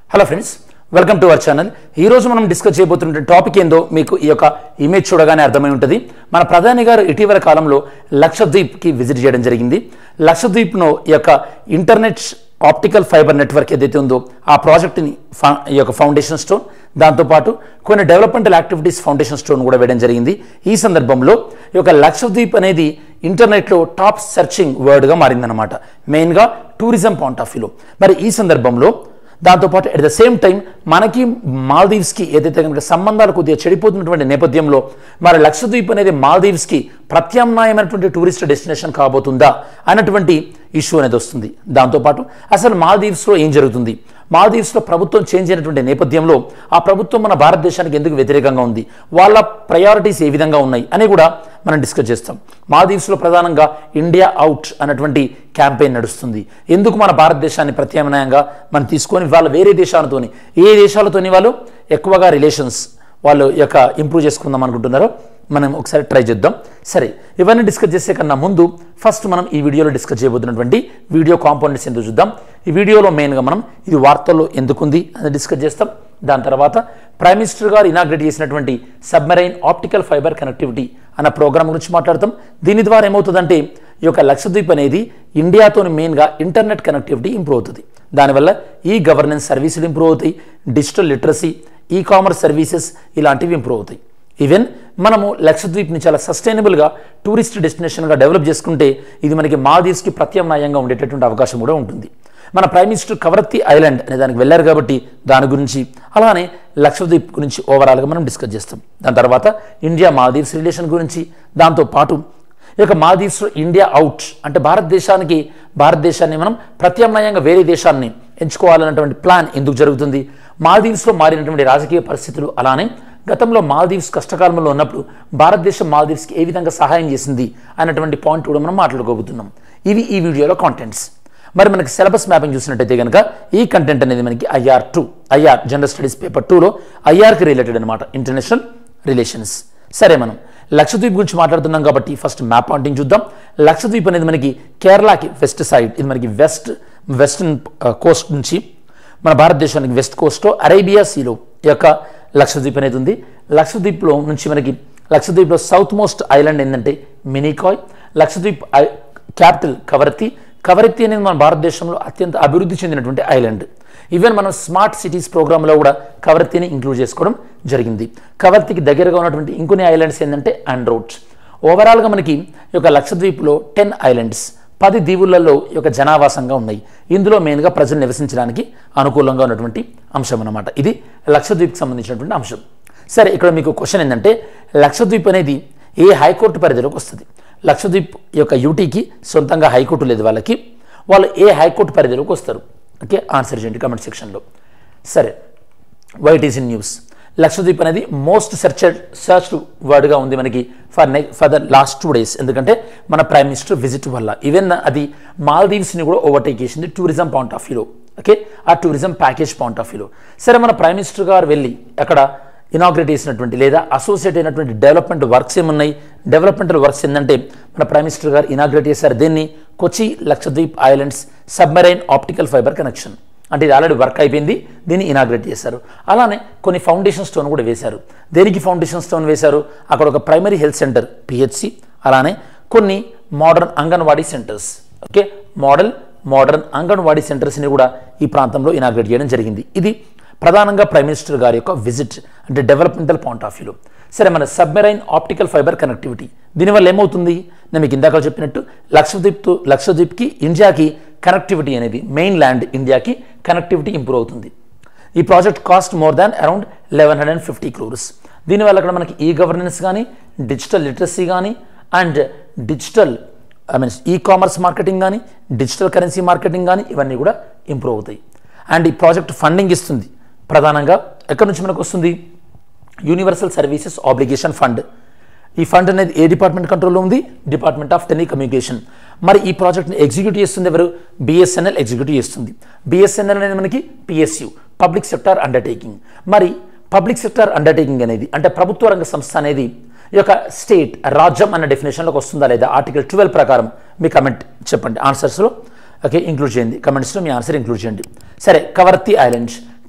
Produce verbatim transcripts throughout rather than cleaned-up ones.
Hello friends, welcome to our channel. ఈ రోజు మనం డిస్కస్ చేయబోతున్న టాపిక్ ఏందో మీకు ఈ యొక్క ఇమేజ్ చూడగానే అర్థమై ఉంటుంది. మన ప్రధాని గారు ఇటీవల కాలంలో లక్షద్వీప్కి విజిట్ చేయడం జరిగింది. లక్షద్వీప్ను ఈ యొక్క ఇంటర్నెట్ ఆప్టికల్ ఫైబర్ నెట్వర్క్ ఏదైతే ఉందో ఆ ప్రాజెక్ట్ని ఈ యొక్క ఫౌండేషన్ స్టోన్, దాంతోపాటు కొన్ని డెవలప్మెంటల్ యాక్టివిటీస్ ఫౌండేషన్ స్టోన్ కూడా వేయడం జరిగింది. ఈ సందర్భంలో ఈ యొక్క లక్షద్వీప్ అనేది ఇంటర్నెట్లో టాప్ సెర్చింగ్ వర్డ్గా మారిందనమాట, మెయిన్గా టూరిజం పాయింట్ ఆఫ్ వ్యూలో. మరి ఈ సందర్భంలో దాంతోపాటు అట్ ద సేమ్ టైం మనకి మాల్దీవ్స్కి ఏదైతే కనుక సంబంధాలు కొద్దిగా చెడిపోతున్నటువంటి నేపథ్యంలో మరి లక్షద్వీప్ అనేది మాల్దీవ్స్కి ప్రత్యామ్నాయమైనటువంటి టూరిస్ట్ డెస్టినేషన్ కాబోతుందా అన్నటువంటి ఇష్యూ అనేది వస్తుంది. దాంతోపాటు అసలు మాల్దీవ్స్లో ఏం జరుగుతుంది, మాల్దీవ్స్లో ప్రభుత్వం చేంజ్ అయినటువంటి నేపథ్యంలో ఆ ప్రభుత్వం మన భారతదేశానికి ఎందుకు వ్యతిరేకంగా ఉంది, వాళ్ళ ప్రయారిటీస్ ఏ విధంగా ఉన్నాయి అని కూడా మనం డిస్కస్ చేస్తాం. మాల్దీవ్స్లో ప్రధానంగా ఇండియా అవుట్ అన్నటువంటి క్యాంపెయిన్ నడుస్తుంది. ఎందుకు మన భారతదేశాన్ని ప్రత్యామ్నాయంగా మనం తీసుకొని వాళ్ళు వేరే దేశాలతోని ఏ దేశాలతోని వాళ్ళు ఎక్కువగా రిలేషన్స్ వాళ్ళు యొక్క ఇంప్రూవ్ చేసుకుందాం అనుకుంటున్నారో మనం ఒకసారి ట్రై చేద్దాం. సరే, ఇవన్నీ డిస్కస్ చేసే కన్నా ముందు ఫస్ట్ మనం ఈ వీడియోలో డిస్కస్ చేయబోతున్నటువంటి వీడియో కాంపోనెంట్స్ ఎందుకు చూద్దాం. ఈ వీడియోలో మెయిన్గా మనం ఇది వార్తల్లో ఎందుకుంది అని డిస్కస్ చేస్తాం. దాని తర్వాత ప్రైమ్ మినిస్టర్ గారు ఇనాగ్రేట్ చేసినటువంటి సబ్మెరైన్ ఆప్టికల్ ఫైబర్ కనెక్టివిటీ అన్న ప్రోగ్రామ్ గురించి మాట్లాడతాం. దీని ద్వారా ఏమవుతుందంటే ఈ యొక్క లక్షద్వీప్ అనేది ఇండియాతో మెయిన్గా ఇంటర్నెట్ కనెక్టివిటీ ఇంప్రూవ్ అవుతుంది. దానివల్ల ఈ గవర్నెన్స్ సర్వీసులు ఇంప్రూవ్ అవుతాయి, digital literacy, e commerce services ఇలాంటివి ఇంప్రూవ్ అవుతాయి. ఈవెన్ మనము లక్షద్వీప్ని చాలా సస్టైనబుల్గా టూరిస్ట్ డెస్టినేషన్గా డెవలప్ చేసుకుంటే ఇది మనకి మాల్దీవ్స్కి ప్రత్యామ్నాయంగా ఉండేటటువంటి అవకాశం కూడా ఉంటుంది. మన ప్రైమ్ మినిస్టర్ కవరత్తి ఐలాండ్ అనే దానికి వెళ్ళారు కాబట్టి దాని గురించి, అలానే లక్షద్వీప్ గురించి ఓవరాల్గా మనం డిస్కస్ చేస్తాం. దాని తర్వాత ఇండియా మాల్దీవ్స్ రిలేషన్ గురించి, దాంతోపాటు ఈ యొక్క మాల్దీవ్స్లో ఇండియా అవుట్ అంటే భారతదేశానికి భారతదేశాన్ని మనం ప్రత్యామ్నాయంగా వేరే దేశాన్ని ఎంచుకోవాలన్నటువంటి ప్లాన్ ఎందుకు జరుగుతుంది, మాల్దీవ్స్లో మారినటువంటి రాజకీయ పరిస్థితులు, అలానే గతంలో మాల్దీవ్స్ కష్టకాలంలో ఉన్నప్పుడు భారతదేశం మాల్దీవ్స్కి ఏ విధంగా సహాయం చేసింది అన్నటువంటి పాయింట్ కూడా మనం మాట్లాడుకోబోతున్నాం. ఇవి ఈ వీడియోలో కాంటెంట్స్. మరి మనకి సిలబస్ మ్యాపింగ్ చూసినట్టయితే కనుక ఈ కంటెంట్ అనేది మనకి IR two IR general studies paper టూలో ఐఆర్కి రిలేటెడ్ అనమాట, ఇంటర్నేషనల్ రిలేషన్స్. సరే, మనం లక్షద్వీప్ గురించి మాట్లాడుతున్నాం కాబట్టి ఫస్ట్ మ్యాప్ పాయింటింగ్ చూద్దాం. లక్షద్వీప్ అనేది మనకి కేరళకి వెస్ట్ సైడ్, ఇది మనకి వెస్ట్ వెస్టర్న్ కోస్ట్ నుంచి మన భారతదేశానికి వెస్ట్ కోస్ట్లో అరేబియా సీలో ఈ యొక్క లక్షద్వీప్ అనేది ఉంది. లక్షద్వీప్లో నుంచి మనకి లక్షద్వీప్లో సౌత్ మోస్ట్ ఐలాండ్ ఏంటంటే మినికాయ్. లక్షద్వీప్ క్యాపిటల్ కవరత్తి. కవరత్తి అనేది మన భారతదేశంలో అత్యంత అభివృద్ధి చెందినటువంటి ఐలాండ్. ఈవెన్ మనం స్మార్ట్ సిటీస్ ప్రోగ్రాంలో కూడా కవరత్తిని ఇంక్లూడ్ చేసుకోవడం జరిగింది. కవరత్తికి దగ్గరగా ఉన్నటువంటి ఇంకొన్ని ఐలాండ్స్ ఏంటంటే ఆండ్రోట్. ఓవరాల్గా మనకి ఈ యొక్క లక్షద్వీప్లో టెన్ ఐలాండ్స్, పది దీవులలో ఈ యొక్క జనావాసంగా ఉన్నాయి. ఇందులో మెయిన్గా ప్రజలు నివసించడానికి అనుకూలంగా ఉన్నటువంటి అంశం అన్నమాట. ఇది లక్షద్వీప్కి సంబంధించినటువంటి అంశం. సరే, ఇక్కడ మీకు క్వశ్చన్ ఏంటంటే లక్షద్వీప్ అనేది ఏ హైకోర్టు పరిధిలోకి వస్తుంది? లక్షద్వీప్ యొక్క యూటీకి సొంతంగా హైకోర్టు లేదు వాళ్ళకి, వాళ్ళు ఏ హైకోర్టు పరిధిలోకి వస్తారు? ఓకే, ఆన్సర్ చేయండి కామెంట్ సెక్షన్లో. సరే, why it is in news. Lakshadweep అనేది మోస్ట్ సెర్చ్ సర్చ్ వర్డ్గా ఉంది మనకి ఫర్ నె for the last two days. ఎందుకంటే మన ప్రైమ్ మినిస్టర్ విజిట్ వల్ల ఈవెన్ అది మాల్దీవ్స్ని కూడా ఓవర్టేక్ చేసింది టూరిజం పాయింట్ ఆఫ్ వ్యూలో. ఓకే, ఆ టూరిజం ప్యాకేజ్ పాయింట్ ఆఫ్ వ్యూలో. సరే, మన ప్రైమ్ మినిస్టర్ గారు వెళ్ళి అక్కడ ఇనాగ్రేట్ చేసినటువంటి లేదా అసోసియేట్ అయినటువంటి డెవలప్మెంట్ వర్క్స్ ఏమున్నాయి? డెవలప్మెంటల్ వర్క్స్ ఏంటంటే మన ప్రైమ్ మినిస్టర్ గారు ఇనాగ్రేట్ చేశారు దీన్ని Kochi Lakshadweep islands submarine optical fibre connection. అంటే ఇది ఆల్రెడీ వర్క్ అయిపోయింది, దీన్ని ఇనాగ్రేట్ చేశారు. అలానే కొన్ని ఫౌండేషన్ స్టోన్ కూడా వేశారు. దేనికి ఫౌండేషన్ స్టోన్ వేశారు? అక్కడ ఒక ప్రైమరీ హెల్త్ సెంటర్ పిహెచ్సి, అలానే కొన్ని modern anganwadi centres. Okay, model modern anganwadi సెంటర్స్ని కూడా ఈ ప్రాంతంలో ఇనాగ్రేట్ చేయడం జరిగింది. ఇది ప్రధానంగా ప్రైమ్ మినిస్టర్ గారి యొక్క విజిట్ అంటే డెవలప్మెంటల్ పాయింట్ ఆఫ్ వ్యూలో. సరే, మన సబ్మెరైన్ ఆప్టికల్ ఫైబర్ కనెక్టివిటీ దీనివల్ల ఏమవుతుంది? నేను మీకు ఇందాక చెప్పినట్టు లక్షద్వీప్ లక్షద్వీప్కి ఇండియాకి కనెక్టివిటీ అనేది మెయిన్ ల్యాండ్ ఇండియాకి కనెక్టివిటీ ఇంప్రూవ్ అవుతుంది. ఈ project cost more than around eleven hundred and fifty crores. దీనివల్ల అక్కడ మనకి ఈ గవర్నెన్స్ కానీ, డిజిటల్ లిటరసీ కానీ, and digital I means e commerce marketing కానీ, డిజిటల్ కరెన్సీ మార్కెటింగ్ కానీ ఇవన్నీ కూడా ఇంప్రూవ్ అవుతాయి. అండ్ ఈ ప్రాజెక్ట్ ఫండింగ్ ఇస్తుంది ప్రధానంగా ఎక్కడి నుంచి మనకు వస్తుంది? Universal services obligation fund. ఈ ఫండ్ అనేది ఏ డిపార్ట్మెంట్ కంట్రోల్లో ఉంది? Department of telecommunication. మరి ఈ ప్రాజెక్ట్ని ఎగ్జిక్యూట్ చేస్తుంది ఎవరు? బిఎస్ఎన్ఎల్ ఎగ్జిక్యూట్ చేస్తుంది. బిఎస్ఎన్ఎల్ అనేది మనకి పిఎస్యు పబ్లిక్ సెక్టార్ అండర్టేకింగ్. మరి పబ్లిక్ సెక్టార్ అండర్టేకింగ్ అనేది అంటే ప్రభుత్వ రంగ సంస్థ అనేది ఈ యొక్క స్టేట్ రాజ్యం అన్న డెఫినేషన్లోకి వస్తుందా లేదా? ఆర్టికల్ ట్వెల్వ్ ప్రకారం మీ కమెంట్ చెప్పండి ఆన్సర్స్లో. ఓకే, ఇంక్లూడ్ చేయండి కమెంట్స్లో మీ ఆన్సర్ ఇంక్లూడ్ చేయండి. సరే, కవరత్తి ఐలాండ్స్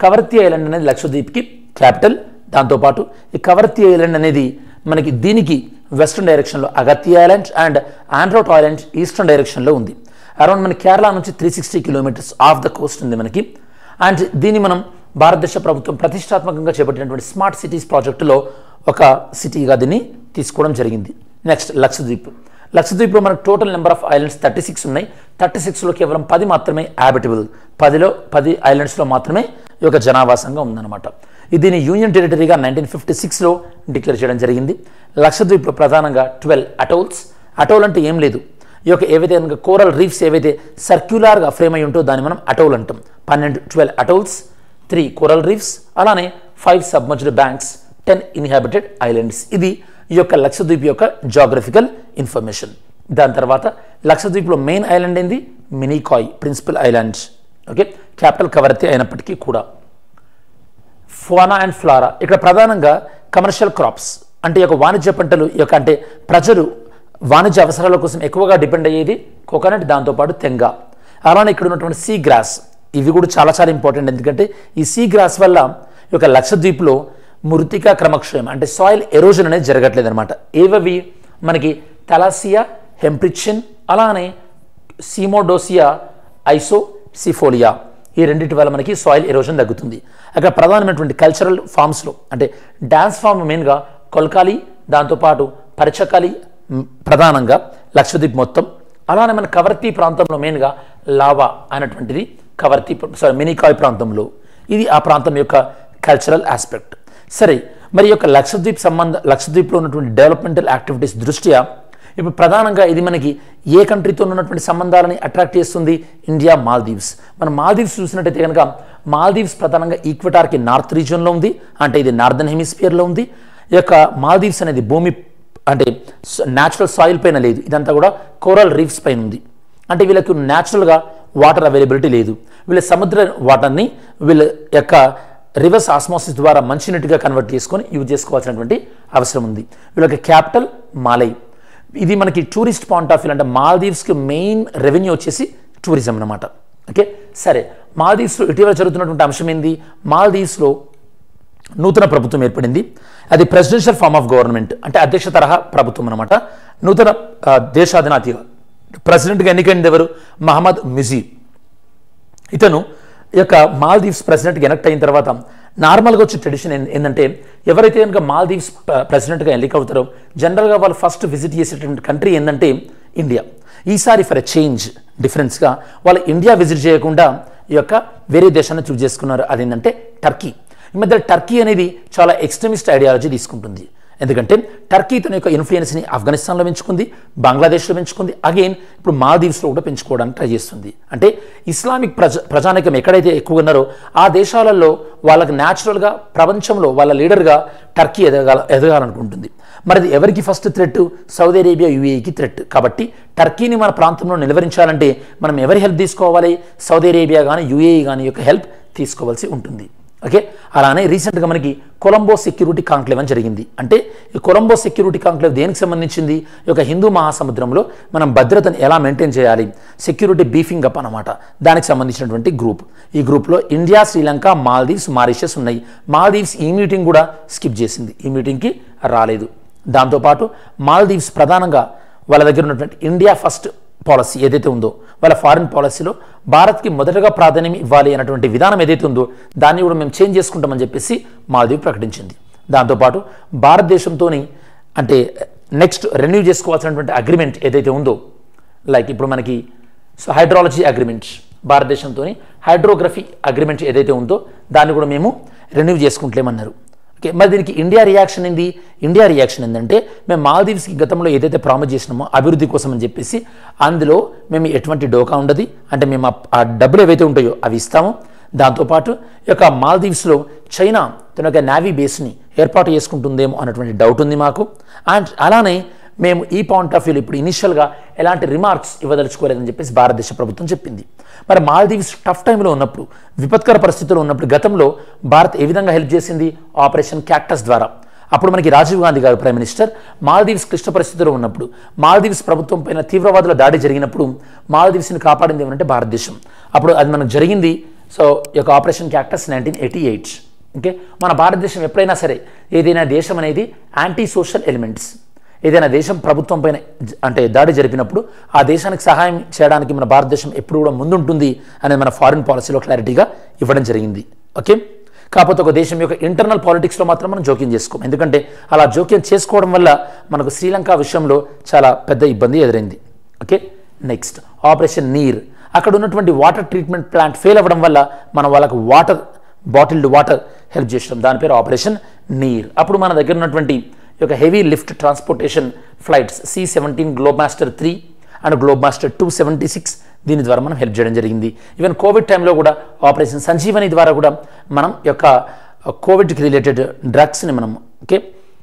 కవరత్తి ఐలాండ్ అనేది లక్షద్వీప్కి క్యాపిటల్. దాంతోపాటు ఈ కవరత్తి ఐలాండ్ అనేది మనకి దీనికి వెస్టర్న్ డైరెక్షన్లో Agatti island and Androth island eastern డైరెక్షన్లో ఉంది. అరౌండ్ మన కేరళ నుంచి three sixty kilometres of the coast ఉంది మనకి. అండ్ దీన్ని మనం భారతదేశ ప్రభుత్వం ప్రతిష్టాత్మకంగా చేపట్టినటువంటి స్మార్ట్ సిటీస్ ప్రాజెక్టులో ఒక సిటీగా దీన్ని తీసుకోవడం జరిగింది. నెక్స్ట్ లక్షద్వీప్. లక్షద్వీప్లో మనకు total number of islands thirty six ఉన్నాయి. థర్టీ సిక్స్లో కేవలం పది మాత్రమే హ్యాబిటబుల్, పదిలో పది ఐలాండ్స్లో మాత్రమే ఈ యొక్క జనావాసంగా ఉందన్నమాట. దీన్ని యూనియన్ టెరిటరీగా నైన్టీన్ ఫిఫ్టీ సిక్స్లో డిక్లేర్ చేయడం జరిగింది. లక్షద్వీప్లో ప్రధానంగా ట్వెల్వ్ అటోల్స్. అటోల్ అంటే ఏం లేదు, ఈ యొక్క ఏవైతే కనుక కోరల్ రీఫ్స్ ఏవైతే సర్క్యులర్గా ఫ్రేమ్ అయి ఉంటో దాన్ని మనం అటోల్ అంటాం. పన్నెండు twelve atolls, three coral reefs, అలానే five submerged banks, ten inhabited islands. ఇది ఈ యొక్క లక్షద్వీప్ యొక్క జాగ్రఫికల్ ఇన్ఫర్మేషన్. దాని తర్వాత లక్షద్వీప్లో మెయిన్ ఐలాండ్ ఏంది? Minicoy principal island. Okay, capital Kavaratti అయినప్పటికీ కూడా. ఫానా అండ్ ఫ్లారా, ఇక్కడ ప్రధానంగా కమర్షియల్ క్రాప్స్ అంటే ఈ యొక్క వాణిజ్య పంటలు, ఈ యొక్క అంటే ప్రజలు వాణిజ్య అవసరాల కోసం ఎక్కువగా డిపెండ్ అయ్యేది కోకోనట్, దాంతోపాటు తెంగ. అలానే ఇక్కడ ఉన్నటువంటి సీ గ్రాస్, ఇవి కూడా చాలా చాలా ఇంపార్టెంట్. ఎందుకంటే ఈ సీ గ్రాస్ వల్ల ఈ యొక్క లక్షద్వీప్లో మృతికా క్రమక్షయం అంటే సాయిల్ ఎరోజన్ అనేది జరగట్లేదు అనమాట. ఏవవి మనకి థలాసియా, హెంప్రిచిన్, అలానే సీమోడోసియా, ఐసోసిఫోలియా, ఈ రెండింటి వల్ల మనకి సాయిల్ ఎరోజన్ తగ్గుతుంది. అక్కడ ప్రధానమైనటువంటి కల్చరల్ ఫామ్స్లో అంటే డ్యాన్స్ ఫామ్ మెయిన్గా కొల్కాలి, దాంతోపాటు పరిచకాలి ప్రధానంగా లక్షద్వీప్ మొత్తం. అలానే మన కవర్తి ప్రాంతంలో మెయిన్గా లావా అనేటువంటిది కవర్తి సారీ మినికాయ్ ప్రాంతంలో, ఇది ఆ ప్రాంతం యొక్క కల్చరల్ ఆస్పెక్ట్. సరే, మరి యొక్క లక్షద్వీప్ సంబంధ లక్షద్వీప్లో ఉన్నటువంటి డెవలప్మెంటల్ యాక్టివిటీస్ దృష్ట్యా ఇప్పుడు ప్రధానంగా ఇది మనకి ఏ కంట్రీతో ఉన్నటువంటి సంబంధాలని అట్రాక్ట్ చేస్తుంది? India, Maldives. మనం మాల్దీవ్స్ చూసినట్టయితే కనుక మాల్దీవ్స్ ప్రధానంగా ఈక్వెటార్కి నార్త్ రీజియన్లో ఉంది, అంటే ఇది నార్దర్న్ హెమిస్ఫియర్లో ఉంది. ఈ యొక్క మాల్దీవ్స్ అనేది భూమి అంటే న్యాచురల్ సాయిల్ పైన లేదు, ఇదంతా కూడా కోరల్ రీఫ్స్ పైన ఉంది. అంటే వీళ్ళకి న్యాచురల్గా వాటర్ అవైలబిలిటీ లేదు. వీళ్ళ సముద్ర వాటర్ని వీళ్ళ యొక్క రివర్స్ ఆస్మోసిస్ ద్వారా మంచినీటిగా కన్వర్ట్ చేసుకొని యూజ్ చేసుకోవాల్సినటువంటి అవసరం ఉంది. వీళ్ళకి క్యాపిటల్ మాలై. ఇది మనకి టూరిస్ట్ పాయింట్ ఆఫ్ వ్యూ అంటే మాల్దీవ్స్కి మెయిన్ రెవెన్యూ వచ్చేసి టూరిజం అన్నమాట. ఓకే, సరే, మాల్దీవ్స్లో ఇటీవల జరుగుతున్నటువంటి అంశం ఏంది? మాల్దీవ్స్లో నూతన ప్రభుత్వం ఏర్పడింది. అది ప్రెసిడెన్షియల్ ఫార్మ్ ఆఫ్ గవర్నమెంట్ అంటే అధ్యక్ష తరహా ప్రభుత్వం అన్నమాట. నూతన దేశాధినేత ప్రెసిడెంట్గా ఎన్నికైంది ఎవరు? మహమ్మద్ ముజీబ్. ఇతను ఈ యొక్క మాల్దీవ్స్ ప్రెసిడెంట్గా ఎలక్ట్ అయిన తర్వాత నార్మల్గా వచ్చే ట్రెడిషన్ ఏంటంటే ఎవరైతే కనుక మాల్దీవ్స్ ప్రెసిడెంట్గా ఎన్నికవుతారో జనరల్గా వాళ్ళు ఫస్ట్ విజిట్ చేసేటువంటి కంట్రీ ఏంటంటే ఇండియా. ఈసారి ఫర్ ఎ చేంజ్ డిఫరెన్స్గా వాళ్ళు ఇండియా విజిట్ చేయకుండా ఈ యొక్క వేరే దేశాన్ని చూస్ చేసుకున్నారు. అదేంటంటే టర్కీ. ఈ మధ్య టర్కీ అనేది చాలా ఎక్స్ట్రీమిస్ట్ ఐడియాలజీ తీసుకుంటుంది. ఎందుకంటే టర్కీ తన యొక్క ఇన్ఫ్లుయెన్స్ని ఆఫ్ఘనిస్తాన్లో పెంచుకుంది, బంగ్లాదేశ్లో పెంచుకుంది, అగైన్ ఇప్పుడు మాల్దీవ్స్లో కూడా పెంచుకోవడానికి ట్రై చేస్తుంది. అంటే ఇస్లామిక్ ప్రజ ప్రజానికం ఎక్కడైతే ఎక్కువ ఉన్నారో ఆ దేశాలలో వాళ్ళకి న్యాచురల్గా ప్రపంచంలో వాళ్ళ లీడర్గా టర్కీ ఎదగాల ఎదగాలనుకుంటుంది. మరి ఎవరికి ఫస్ట్ థ్రెట్? సౌదీ అరేబియా, యూఏఈకి థ్రెట్. కాబట్టి టర్కీని మన ప్రాంతంలో నిలువరించాలంటే మనం ఎవరి హెల్ప్ తీసుకోవాలి? సౌదీ అరేబియా కానీ యూఏఈ కానీ యొక్క హెల్ప్ తీసుకోవాల్సి ఉంటుంది. ఓకే, అలానే రీసెంట్గా మనకి కొలంబో సెక్యూరిటీ కాంక్లేవ్ అని జరిగింది. అంటే ఈ కొలంబో సెక్యూరిటీ కాంక్లేవ్ దేనికి సంబంధించింది? ఈ యొక్క హిందూ మహాసముద్రంలో మనం భద్రతను ఎలా మెయింటైన్ చేయాలి, సెక్యూరిటీ బీఫింగ్ అప్ అన్నమాట, దానికి సంబంధించినటువంటి గ్రూప్. ఈ గ్రూప్లో ఇండియా, శ్రీలంక, మాల్దీవ్స్, మారిషస్ ఉన్నాయి. మాల్దీవ్స్ ఈ మీటింగ్ కూడా స్కిప్ చేసింది, ఈ మీటింగ్కి రాలేదు. దాంతోపాటు మాల్దీవ్స్ ప్రధానంగా వాళ్ళ దగ్గర ఉన్నటువంటి ఇండియా ఫస్ట్ పాలసీ ఏదైతే ఉందో వాళ్ళ ఫారిన్ పాలసీలో భారత్కి మొదటగా ప్రాధాన్యం ఇవ్వాలి అన్నటువంటి విధానం ఏదైతే ఉందో దాన్ని కూడా మేము చేంజ్ చేసుకుంటామని చెప్పేసి మాల్దీవ్ ప్రకటించింది. దాంతోపాటు భారతదేశంతో అంటే నెక్స్ట్ రెన్యూ చేసుకోవాల్సినటువంటి అగ్రిమెంట్ ఏదైతే ఉందో లైక్ ఇప్పుడు మనకి సో హైడ్రాలజీ అగ్రిమెంట్, భారతదేశంతో హైడ్రోగ్రఫీ అగ్రిమెంట్ ఏదైతే ఉందో దాన్ని కూడా మేము రెన్యూ చేసుకుంటలేమన్నారు. ఓకే, మరి దీనికి ఇండియా రియాక్షన్ ఏంది? ఇండియా రియాక్షన్ ఏంటంటే మేము మాల్దీవ్స్కి గతంలో ఏదైతే ప్రామిస్ చేసినామో అభివృద్ధి కోసం అని చెప్పేసి అందులో మేము ఎటువంటి డోకా ఉండదు, అంటే మేము ఆ డబ్బులు ఏవైతే ఉంటాయో అవి ఇస్తాము. దాంతోపాటు ఈ యొక్క మాల్దీవ్స్లో చైనా తన యొక్క నేవీ బేస్ని ఏర్పాటు చేసుకుంటుందేమో అన్నటువంటి డౌట్ ఉంది మాకు. అండ్ అలానే మేము ఈ పాయింట్ ఆఫ్ వ్యూలో ఇప్పుడు ఇనిషియల్గా ఎలాంటి రిమార్క్స్ ఇవ్వదలుచుకోలేదని చెప్పేసి భారతదేశ ప్రభుత్వం చెప్పింది. మరి మాల్దీవ్స్ టఫ్ టైంలో ఉన్నప్పుడు, విపత్కర పరిస్థితుల్లో ఉన్నప్పుడు గతంలో భారత్ ఏ విధంగా హెల్ప్ చేసింది? ఆపరేషన్ క్యాక్టస్ ద్వారా. అప్పుడు మనకి రాజీవ్ గాంధీ గారు ప్రైమ్ మినిస్టర్ మాల్దీవ్స్ క్లిష్ట పరిస్థితుల్లో ఉన్నప్పుడు, మాల్దీవ్స్ ప్రభుత్వం పైన తీవ్రవాదుల దాడి జరిగినప్పుడు మాల్దీవ్స్ని కాపాడింది ఏమంటే భారతదేశం. అప్పుడు అది మనకు జరిగింది సో ఈ యొక్క operation cactus nineteen eighty eight okay. మన భారతదేశం ఎప్పుడైనా సరే ఏదైనా దేశం అనేది యాంటీ సోషల్ ఎలిమెంట్స్, ఏదైనా దేశం ప్రభుత్వం పైన అంటే దాడి జరిపినప్పుడు ఆ దేశానికి సహాయం చేయడానికి మన భారతదేశం ఎప్పుడు కూడా ముందుంటుంది అనేది మన ఫారిన్ పాలసీలో క్లారిటీగా ఇవ్వడం జరిగింది. ఓకే. కాకపోతే ఒక దేశం యొక్క ఇంటర్నల్ పాలిటిక్స్లో మాత్రం మనం జోక్యం చేసుకోం, ఎందుకంటే అలా జోక్యం చేసుకోవడం వల్ల మనకు శ్రీలంక విషయంలో చాలా పెద్ద ఇబ్బంది ఎదురైంది. ఓకే. నెక్స్ట్ ఆపరేషన్ నీర్, అక్కడ ఉన్నటువంటి వాటర్ ట్రీట్మెంట్ ప్లాంట్ ఫెయిల్ అవ్వడం వల్ల మనం వాళ్ళకు వాటర్ బాటిల్డ్ వాటర్ హెల్ప్ చేసాం, దాని పేరు ఆపరేషన్ నీర్. అప్పుడు మన దగ్గర ఉన్నటువంటి ఈ యొక్క heavy lift transportation flights C seventeen Globemaster three and Globemaster two seventy six దీని ద్వారా మనం హెల్ప్ చేయడం జరిగింది. ఈవెన్ కోవిడ్ టైంలో కూడా ఆపరేషన్ సంజీవని ద్వారా కూడా మనం యొక్క కోవిడ్కి రిలేటెడ్ డ్రగ్స్ని మనం ఓకే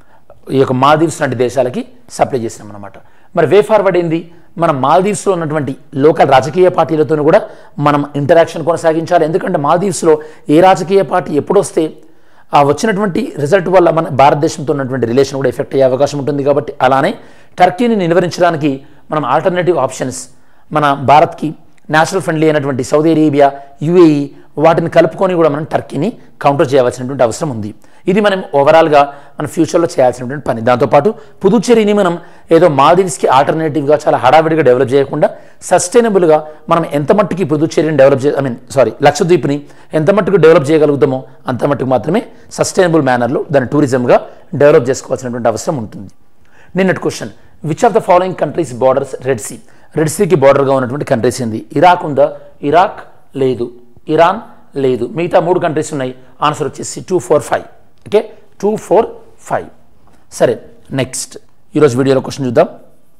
ఈ యొక్క మాల్దీవ్స్ లాంటి దేశాలకి సప్లై చేసినాం అనమాట. మరి వే ఫార్వర్డ్ ఏంది, మనం మాల్దీవ్స్లో ఉన్నటువంటి లోకల్ రాజకీయ పార్టీలతో కూడా మనం ఇంటరాక్షన్ కొనసాగించాలి. ఎందుకంటే మాల్దీవ్స్లో ఏ రాజకీయ పార్టీ ఎప్పుడు వస్తే ఆ వచ్చినటువంటి రిజల్ట్ వల్ల మన భారతదేశంతో ఉన్నటువంటి రిలేషన్ కూడా ఎఫెక్ట్ అయ్యే అవకాశం ఉంటుంది. కాబట్టి అలానే టర్కీని నిలువరించడానికి మనం ఆల్టర్నేటివ్ ఆప్షన్స్ మన భారత్కి నేషనల్ ఫ్రెండ్లీ అయినటువంటి సౌదీ అరేబియా, యుఏఈ వాటిని కలుపుకొని కూడా మనం టర్కీని కౌంటర్ చేయవలసినటువంటి అవసరం ఉంది. ఇది మనం ఓవరాల్గా మన ఫ్యూచర్లో చేయాల్సినటువంటి పని. దాంతోపాటు పుదుచ్చేరిని మనం ఏదో మాల్దీవ్స్కి ఆల్టర్నేటివ్గా చాలా హడావిడిగా డెవలప్ చేయకుండా సస్టైనబుల్గా మనం ఎంత మట్టుకి పుదుచ్చేరిని డెవలప్ చే ఐ మీన్ సారీ లక్షద్వీప్ని ఎంత మట్టుకు డెవలప్ చేయగలుగుతామో అంత మట్టుకు మాత్రమే సస్టైనబుల్ మేనర్లో దాన్ని టూరిజంగా డెవలప్ చేసుకోవాల్సినటువంటి అవసరం ఉంటుంది. నిన్నటి question, which of the following countries borders red sea? Red సీకి బార్డర్గా ఉన్నటువంటి కంట్రీస్ ఏంది? ఇరాక్ ఉందా? ఇరాక్ లేదు, ఇరాన్ లేదు, మిగతా మూడు కంట్రీస్ ఉన్నాయి. ఆన్సర్ వచ్చేసి two four five okay two four five. సరే నెక్స్ట్ ఈరోజు వీడియోలో క్వశ్చన్ చూద్దాం.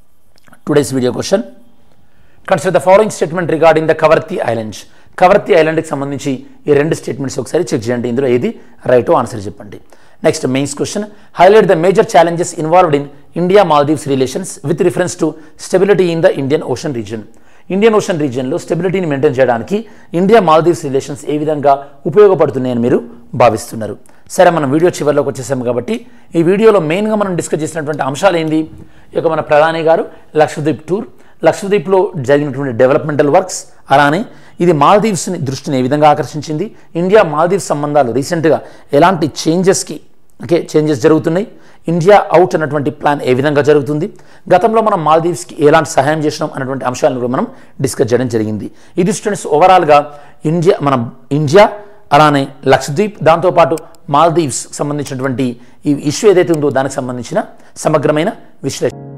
Today's video question, consider the following statement regarding the Kavaratti islands. Kavaratti ఐలాండ్కి సంబంధించి ఈ రెండు స్టేట్మెంట్స్ ఒకసారి చెక్ చేయండి, ఇందులో ఏది రైటో ఆన్సర్ చెప్పండి. Next mains question, highlight the major challenges involved in India Maldives relations with reference to stability in the Indian ocean region. Indian ocean రీజియన్లో స్టెబిలిటీని మెయింటైన్ చేయడానికి ఇండియా మాల్దీవ్స్ రిలేషన్స్ ఏ విధంగా ఉపయోగపడుతున్నాయని మీరు భావిస్తున్నారు? సరే, మనం వీడియో చివరిలోకి వచ్చేసాం కాబట్టి ఈ వీడియోలో మెయిన్గా మనం డిస్కస్ చేసినటువంటి అంశాలు ఏంది? ఈ యొక్క మన ప్రధాని గారు లక్షద్వీప్ టూర్, లక్షద్వీప్లో జరిగినటువంటి డెవలప్మెంటల్ వర్క్స్, అలానే ఇది మాల్దీవ్స్ని దృష్టిని ఏ విధంగా ఆకర్షించింది, ఇండియా మాల్దీవ్స్ సంబంధాలు రీసెంట్గా ఎలాంటి చేంజెస్కి ఓకే చేంజెస్ జరుగుతున్నాయి, ఇండియా అవుట్ అన్నటువంటి ప్లాన్ ఏ విధంగా జరుగుతుంది, గతంలో మనం మాల్దీవ్స్కి ఎలాంటి సహాయం చేసినాం అన్నటువంటి అంశాలను కూడా మనం డిస్కస్ చేయడం జరిగింది. ఇది స్టూడెంట్స్ ఓవరాల్గా ఇండియా మనం ఇండియా అలానే లక్షద్వీప్ దాంతోపాటు మాల్దీవ్స్ సంబంధించినటువంటి ఈ ఇష్యూ ఏదైతే ఉందో దానికి సంబంధించిన సమగ్రమైన విశ్లేషణ.